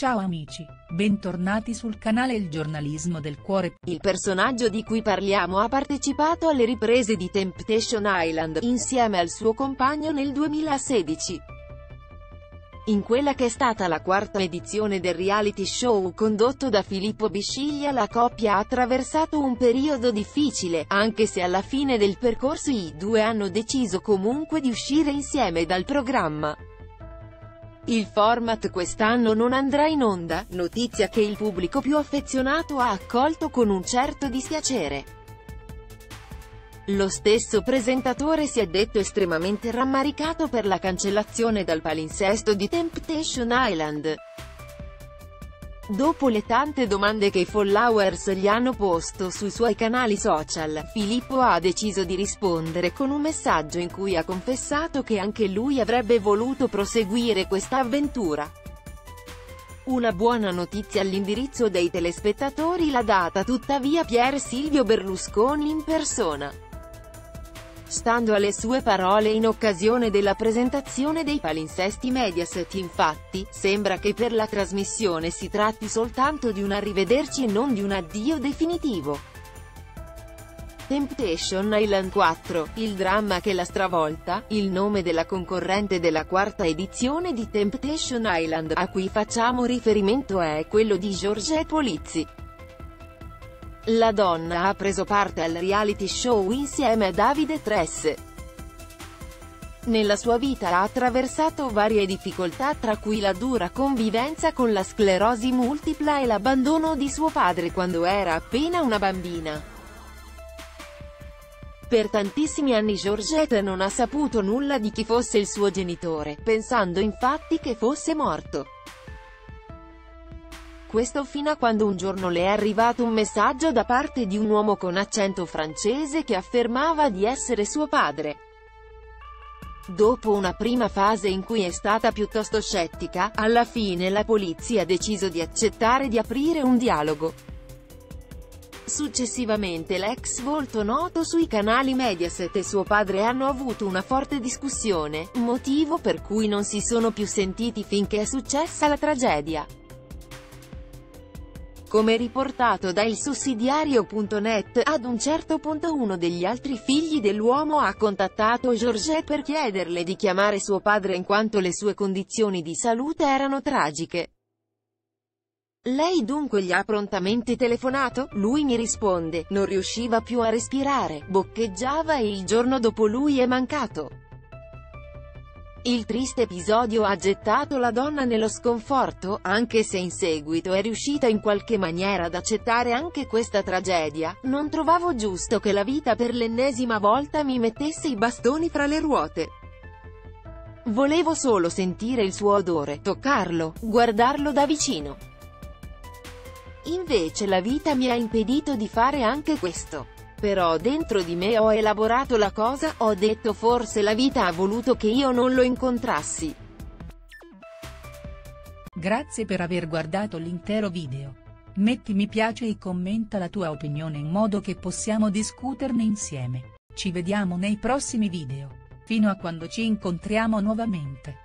Ciao amici, bentornati sul canale Il Giornalismo del Cuore. Il personaggio di cui parliamo ha partecipato alle riprese di Temptation Island, insieme al suo compagno nel 2016. In quella che è stata la quarta edizione del reality show condotto da Filippo Bisciglia, la coppia ha attraversato un periodo difficile, anche se alla fine del percorso i due hanno deciso comunque di uscire insieme dal programma. Il format quest'anno non andrà in onda, notizia che il pubblico più affezionato ha accolto con un certo dispiacere. Lo stesso presentatore si è detto estremamente rammaricato per la cancellazione dal palinsesto di Temptation Island. Dopo le tante domande che i followers gli hanno posto sui suoi canali social, Filippo ha deciso di rispondere con un messaggio in cui ha confessato che anche lui avrebbe voluto proseguire questa avventura. Una buona notizia all'indirizzo dei telespettatori l'ha data tuttavia Pier Silvio Berlusconi in persona. Stando alle sue parole in occasione della presentazione dei palinsesti Mediaset, infatti, sembra che per la trasmissione si tratti soltanto di un arrivederci e non di un addio definitivo. Temptation Island 4, il dramma che la stravolta, il nome della concorrente della quarta edizione di Temptation Island, a cui facciamo riferimento è quello di Georgette Polizzi. La donna ha preso parte al reality show insieme a Davide Tresse. Nella sua vita ha attraversato varie difficoltà, tra cui la dura convivenza con la sclerosi multipla e l'abbandono di suo padre quando era appena una bambina. Per tantissimi anni Georgette non ha saputo nulla di chi fosse il suo genitore, pensando infatti che fosse morto. Questo fino a quando un giorno le è arrivato un messaggio da parte di un uomo con accento francese che affermava di essere suo padre. Dopo una prima fase in cui è stata piuttosto scettica, alla fine la polizia ha deciso di accettare di aprire un dialogo. Successivamente l'ex volto noto sui canali Mediaset e suo padre hanno avuto una forte discussione, motivo per cui non si sono più sentiti finché è successa la tragedia. Come riportato da ilsussidiario.net, ad un certo punto uno degli altri figli dell'uomo ha contattato Georgette per chiederle di chiamare suo padre in quanto le sue condizioni di salute erano tragiche. Lei dunque gli ha prontamente telefonato, lui mi risponde, non riusciva più a respirare, boccheggiava e il giorno dopo lui è mancato. Il triste episodio ha gettato la donna nello sconforto, anche se in seguito è riuscita in qualche maniera ad accettare anche questa tragedia. Non trovavo giusto che la vita per l'ennesima volta mi mettesse i bastoni fra le ruote. Volevo solo sentire il suo odore, toccarlo, guardarlo da vicino. Invece la vita mi ha impedito di fare anche questo. Però dentro di me ho elaborato la cosa, ho detto forse la vita ha voluto che io non lo incontrassi. Grazie per aver guardato l'intero video. Metti mi piace e commenta la tua opinione in modo che possiamo discuterne insieme. Ci vediamo nei prossimi video. Fino a quando ci incontriamo nuovamente.